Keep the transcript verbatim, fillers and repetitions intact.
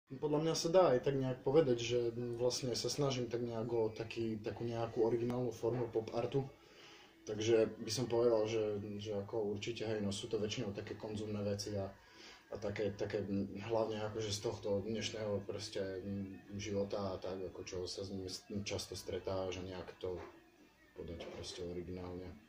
Podľa mňa sa dá aj tak nejak povedať, že vlastne sa snažím tak nejak o taký, takú nejakú originálnu formu pop artu. Takže by som povedal, že, že ako určite hej, no sú to väčšinou také konzumné veci a, a také, také hlavne akože z tohto dnešného proste života a tak, ako čo sa s nimi často stretá, že nejak to podať proste originálne.